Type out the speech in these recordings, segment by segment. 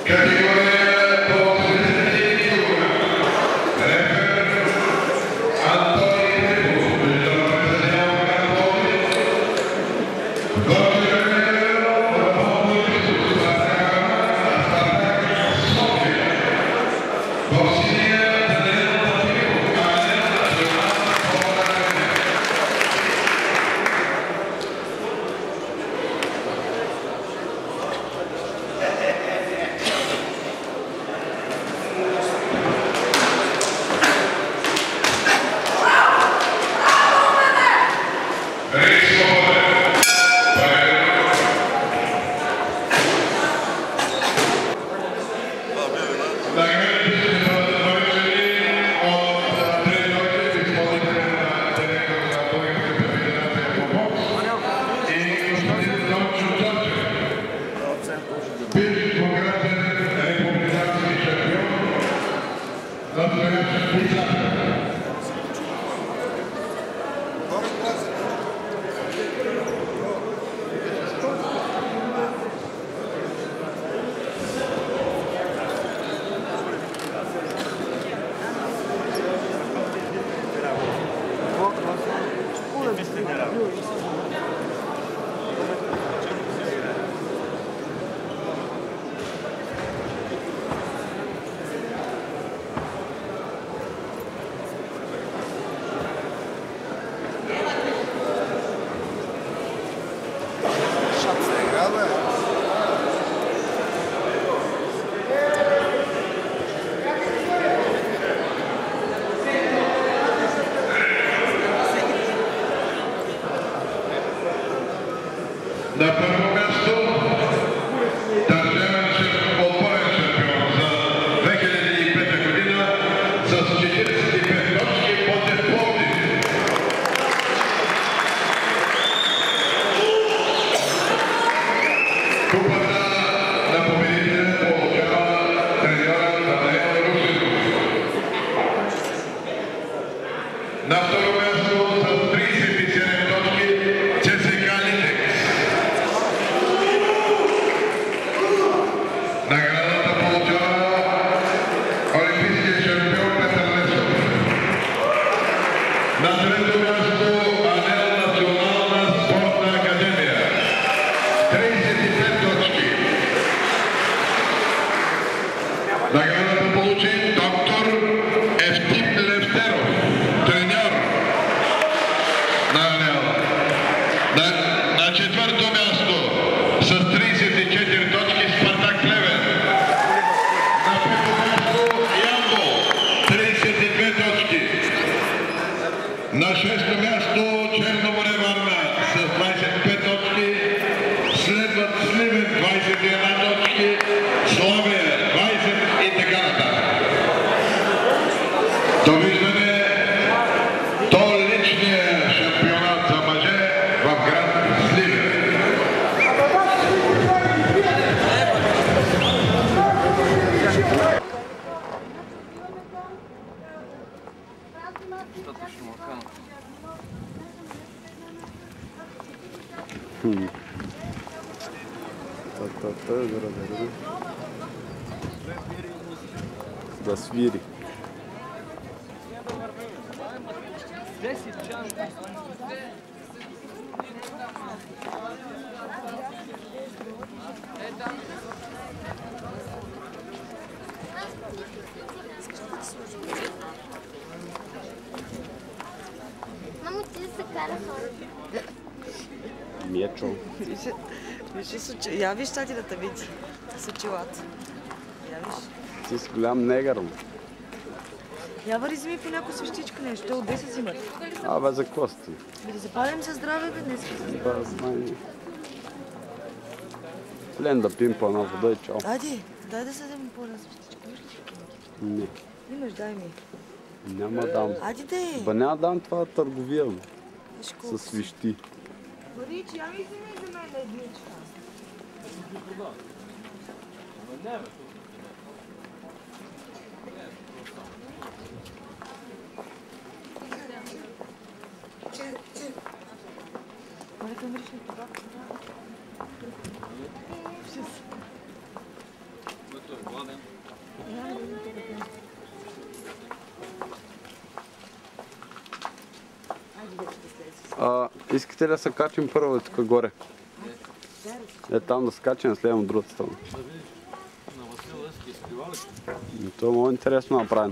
На първо място държавен отборен шампион за 2005 година с 45 точки Ботев Пловдив. Купата на победителя получава треньора Данаил Русинов. На второ място с 37 точки ЦСКА Литекс. Наградата получава олимпийския шампион Петър Лесов. На трето място Анел Национална спортна академия. 35 точки. Наградата получи доктор Евтим Левтеров, треньор на Анел. На четвърто място с 34 точки Спартак Плевен. На пето място Ямбол, 32 точки. На шесто място Черноморе Варна с 25 точки. Следват Сливен 21 точки, Славия 20 и така нататък. Довиждане до личния шампионат за мъже в град Сливен. Да свири. Мамо, ти се кара хора. Мечо. Я виж тази да те види. С очилата. Я виж. Ти си голям негър. Я вари вземи по някоя свещичка нещо. Те от 10 взимат. Абе, за какво сте? Да запалим за здраве, бе, днес. Плен да пим по една вода и чао. Айде, дай да седем по една свещичка. Виж ли? Не. Имаш, дай ми. Няма дам. Айде де. Ба няма дам това търговия. Виж колко С свещи. Вари, че я ми вземи за мен едничка. Малека мириш ли това? Искате ли да се качим първо тук горе? Е там да скачим, следвам от другата страна. Това е много интересно направено.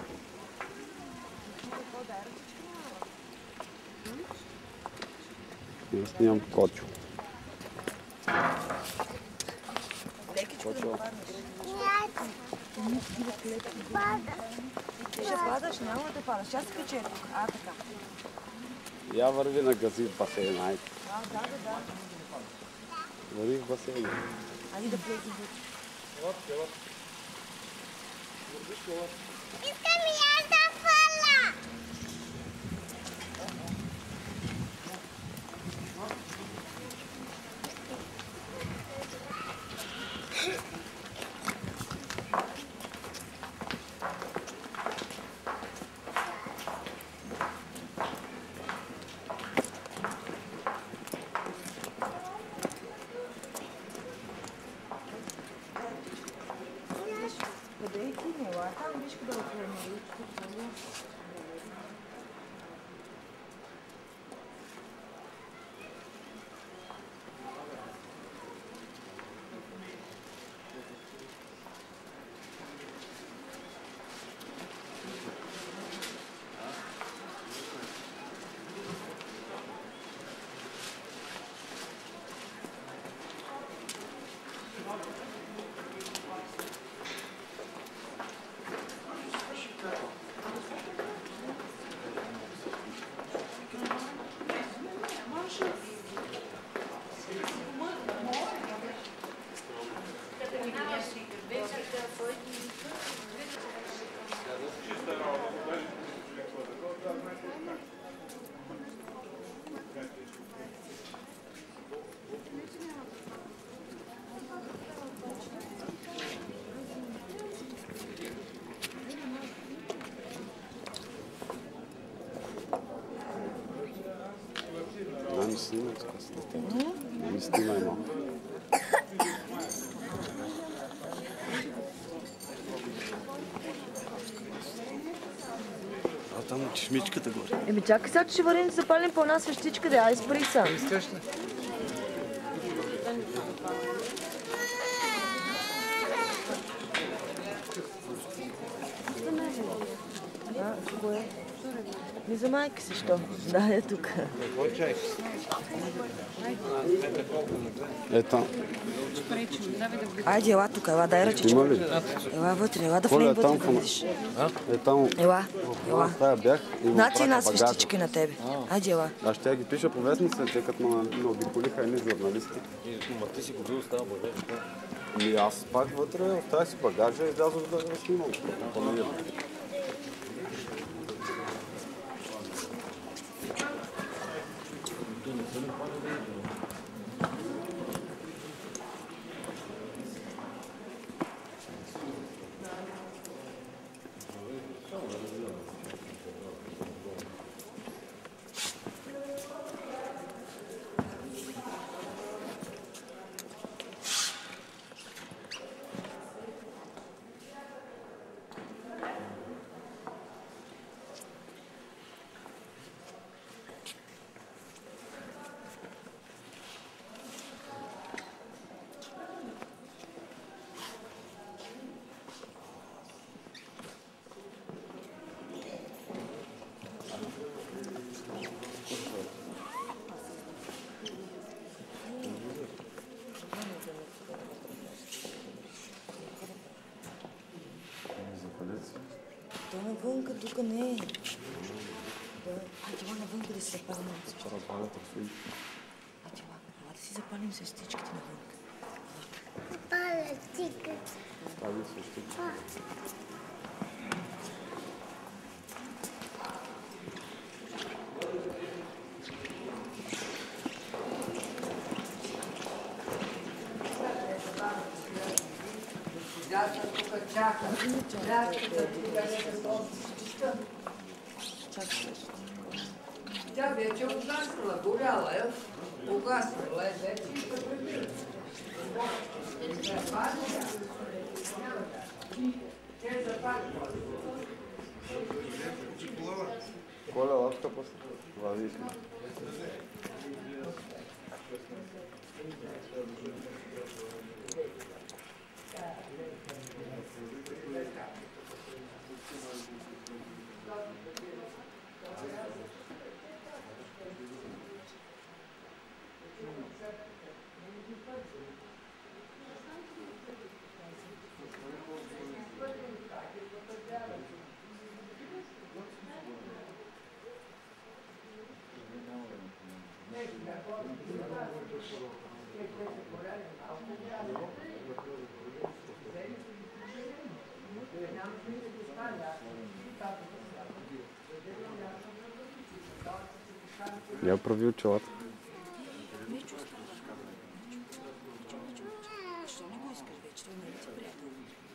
Я снимам Кочо. Кочо. Ти ще падаш, няма да падаш. Аз се кача тук. Така. Я върви на гази в басейна, айде. Да. Върви в басейна. Айде да влезем. Искам и аз да фала! Къде е ти, Мила? Там виж къде отворим. Не ми снимай така с детето. Не ми снимай малко. Там чешмичката горе. Чакай сега, че ще вървим да запалим по една свещичка, да я спри сам. Искаш ли? Кое? Не за майка си, що? Да, е тук. Там. Айде, ела тук, ела, дай ръчичка. Има ли? Ела вътре, ела да влезем вътре да видиш. Там. Ела. В тая бях. Значи една свещичка на тебе. Айде, ела. Аз ще ги пиша по вестниците, тъй като ме обиколиха едни журналисти. Ма ти си го бил става багажа. И аз пак вътре в тази си багажа излязох да снимам. То навънка, тук не е. Айде, навънка да си запалим. Айде, да си запалим свещичките навънка. Паля, тикат. Тази свещичка. Тя вече угаснала, горяла е. Угаснала е вече и ще прибира. Коля, лапка после. Влади си. Я прави очилата. Що не го искаш вече? Това не е ти приятел.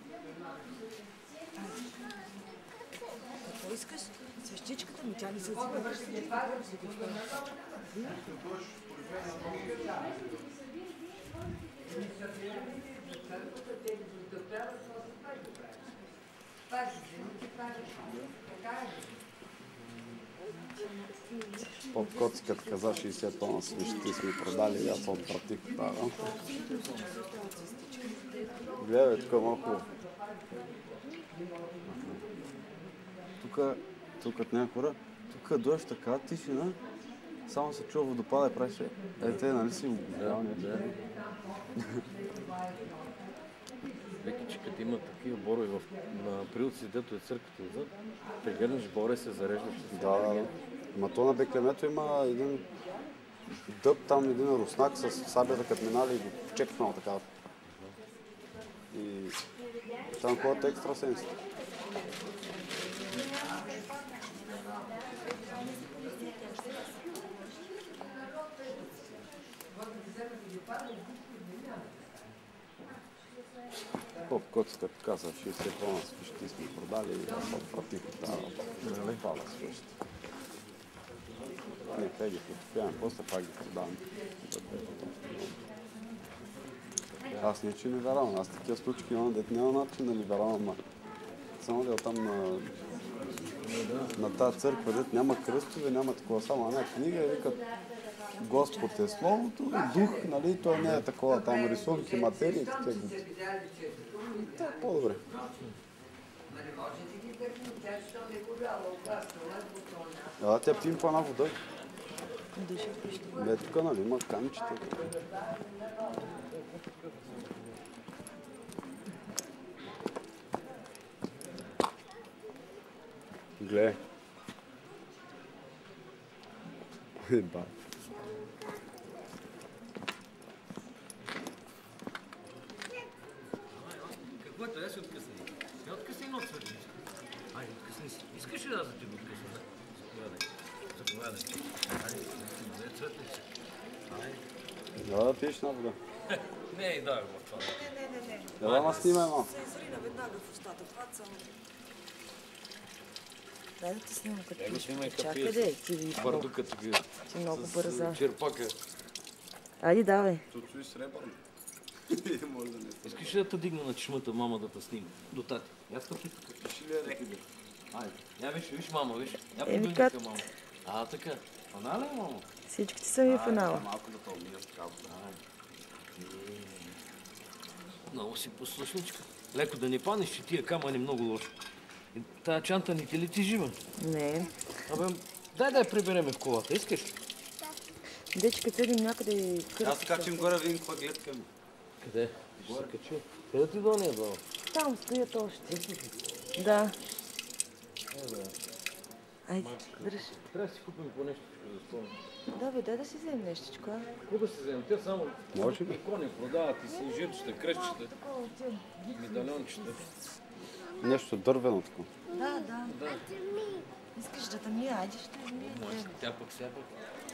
Какво искаш? Свещичката ми, тя не се отзива. Под коцката каза 60 тона свещи сме продали и аз съм против това. Гледай, тук е малко. Тук няма хора. Тук е дойш така тишина. Само се чува водопада и правиш. Те, нали си огорял, не гледай. Веки, че като има такива борове на Прилци, дето е църквата отзад, прегърнеш боре, се зареждаш. Да. Ма то на Беклемето има един дъб, там един руснак с сабята, като минали и го чекнал така. И там ходят екстрасенси. Поп коцката каза 60 тона свещи сме продали и аз съм против тази пала свещи. Не, те ги потопявам, после пак ги продавам. Аз не че не вярвам, аз такива случки имам, дет няма начин да ли вярвам, ама само да там на тази църква, дет няма кръстове, няма такова, само една книга и викат Господ е Словото, дух, нали, той не е такова, там рисунки, материи, такива глупости. Това е по-добре. А, тя пимпа на вода. Бе, тук, нали, има камчета. Гледай. Еба. Какво е това? Я се откъсни. Я откъсни едно цветница. Айде, откъсни си. Искаш ли да ти го откъсна? Заповядай. Айде, взе цветница. Айде. Да пиеш на вода. Не, дай го в това. Не. Да, ма снимай малко. Се изрина веднага в устата. Това само. Дай да те снимам като Его пиш. снимай като Чакай пиеш. де, ти Бардуката ги. ти много бърза. Черпака. Айде, давай. Чуцуи сребърно. Може да не стане. Искаш ли да те дигна на чешмата, мама да те снима? До тати. Я стъпи тук. Пиши ли реки бе? Айде. Я виж мама, виж. Я Еми, побегна как? към мама. А, така. Фанала ли, мамо? Всички са ми финала. Малко да те умия с капа. Много си послушничка. Леко да не панеш, че тия камъни много лошо. И тая чанта не ти ли ти жива? Не. Абе, дай да я прибереме в колата, искаш ли? Дечка, седим някъде Аз качим горе, видим каква гледка ми. Къде? Ще се качи. Къде ти дония, баба? Там стоят още. Да. Айде, дръж. Трябва да си купим по нещо, да спомня. Да, бе, дай да си вземем нещичко, а? Какво да се вземем? Те само Може ли? кони продават и си жирчета, кръщчета, медальончета. Нещо дървено такова. Да. Искаш да те мия, айде ще те мия. Тя пък сега пък.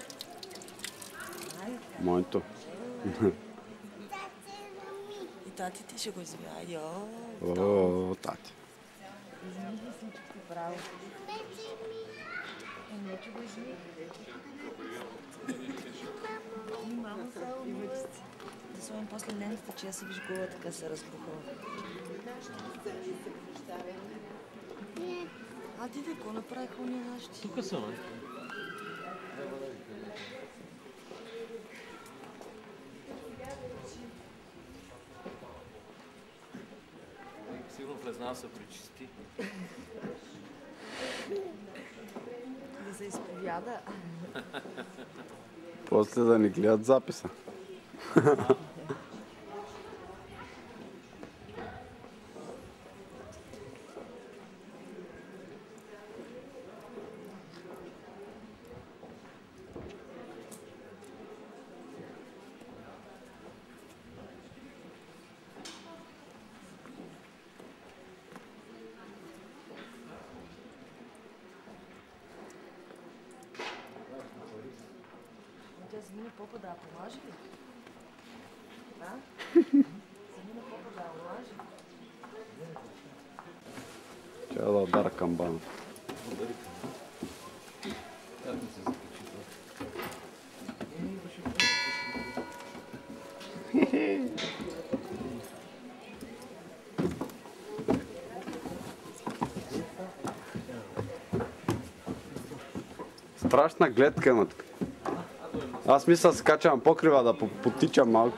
Айде. Моето. И тати ти ще го извия. Айде, О, тати. измисли всичко право. Не, че го измих. Мамо, само да сложим после лентата, че я се виж гола, така се разбухала. А ти какво направиха уния нашите? Тук са, не? Сигурно влезна се причисти. Да се изповяда. После да ни гледат записа. Тя замина попа да помаже ли? Да? Замина попа да помаже. Трябва да удара камбана. Страшна гледка имат. Аз мисля да скачам покрива да потичам малко.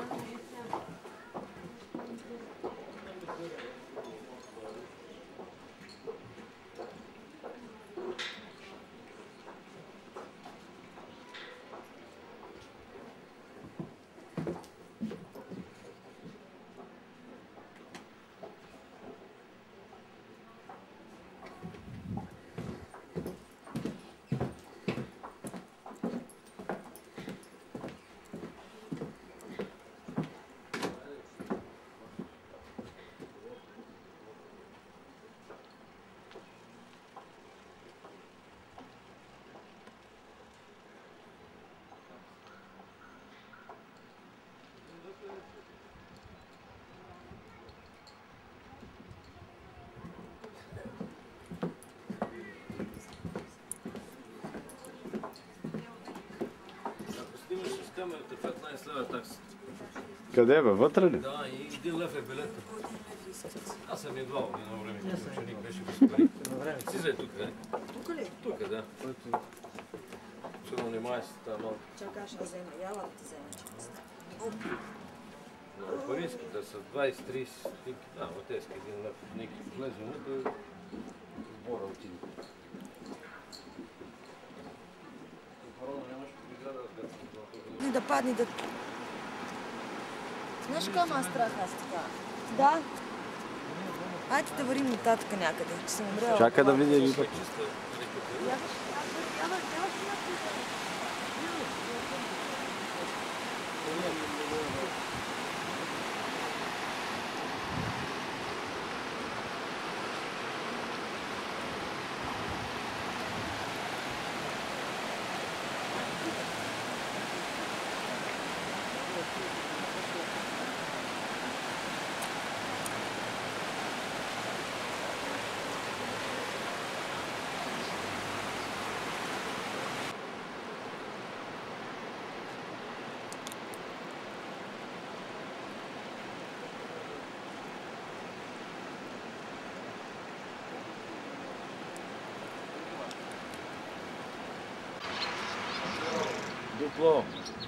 Снимаш с камерата 15 лева такса. Къде бе? Вътре ли? Да, и 1 лев е билета. Аз съм идвал едно време, като ученик беше без пари. Слизай тук, не? Тук ли? Тук, да. Ще да внимай с тази малка. Чакай, аз ще взема. Яла да ти взема част. Паринските са 20-30 стинки. Да, отеска 1 лев. Неки влезе вътре, сбора отиде. Не да падни да... Знаеш какво ма страх аз така? Да. Айде да вървим нататък някъде, че съм умрела. Чакай да видя и пък. Дупло.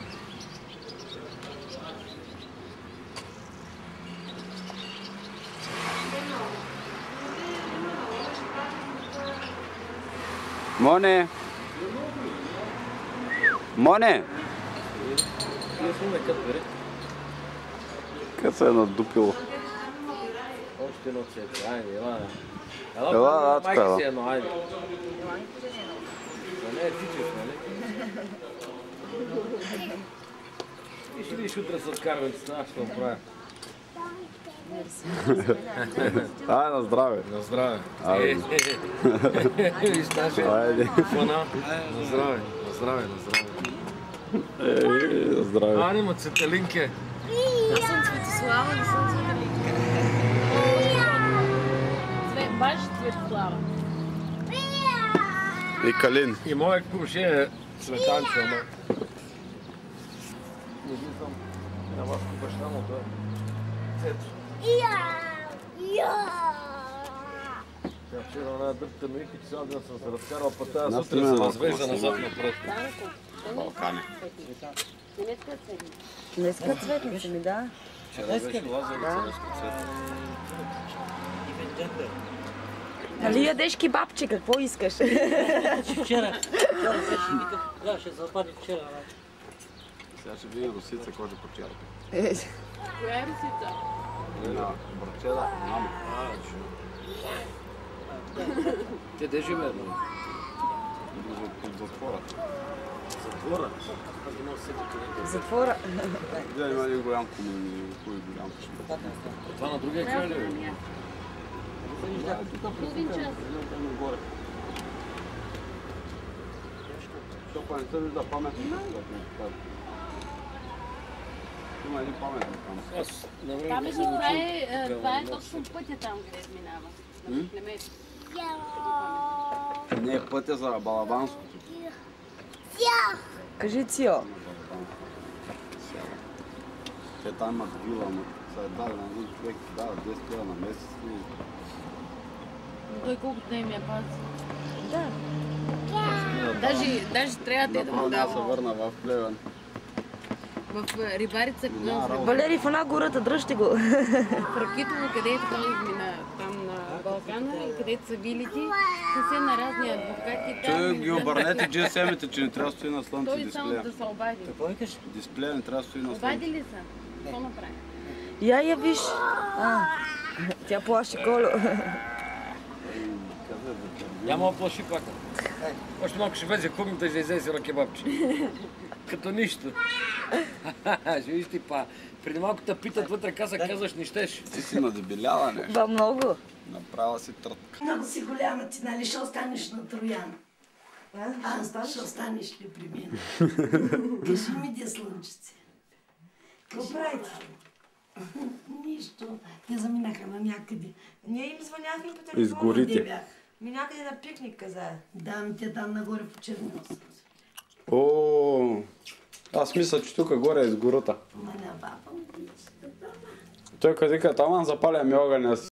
Моне! Моне! Ние сме кът бери. Къде се е надупило? Още едно цепи. Айде, ела. Ела, майка ела. си едно, айде. Да не е тичаш, нали? Ти ще видиш утре с карвенците, аз ще го правя. Ай, на здраве. На здраве. Айде. Виж нашия Айде. фона. На здраве, на здраве, на здраве. На здраве. Ани, ма цветелинке. Аз съм Цветослава, не съм Цветелинка. Баш Цветослава. И Калин. И моят курши е Цветанчо, ама. Не виждам на вас баща му, той е Цецо. Тя вчера една дъпка на Ики, цял ден съм се разкарал, па тази Нас сутрин има се малко развежда на назад напред. Балкани. Днеска цветница ми, да. Вчера беше лазарица, разкоцета. Нали ядеш кебабче, какво искаш? Вчера. Да, ще запади вчера. Сега ще видим русица, кой ще почерпи. Коя е русица? Брачела, мама. Те де живеят? Под затвора. Затвора? В затвора. Да, има един голям комун, кой голям кашмир. Това на другия край ли е? Половин час. Горе. Що па не се вижда паметник? Има един паметник там. Аз на време Там не е, съм това е точно пътя там, където минава. На племето. Не е пътя за Балабанското. Кажи Цио. Те там имат вила, но са дали на един човек, дава 10 лева на месец. Той колкото не ми е пази. Да. Даже трябва те да му Направо да се дава. върна в Плевен. В Рибарица, Валери, в една гората, дръжте го. в Ракитово, където там на Балкана, и където са вилите, са се на разни адвокати. Той ги обърнете GSM-ите, че не трябва да стои на слънце Той само дисплея. да се обади. Дисплея не трябва да стои на слънце. Обади ли са? Какво направи? Я виж. Тя плаши Колю. Няма оплаши пака. Още малко ще влезе кухнята и ще излезе на кебабче. Като нищо. Ще виж ти па. Преди малко те питат вътре каза, казваш не щеш. Ти си надебеляла нещо. Ба много. Направила си трътка. Много си голяма ти, нали? Ще останеш на Троян. Ще останеш ли при мен? Кажи ми, де слънчице. Какво правите? Нищо. Те заминаха на някъде. Ние им звъняхме по телефона. Из горите. Къде бях? Ми някъде на пикник каза. Да, ми те там нагоре по Черноса. О, аз мисля, че тук горе е с гората. Ма не бапам. Той като вика, таман запаля ми огъня,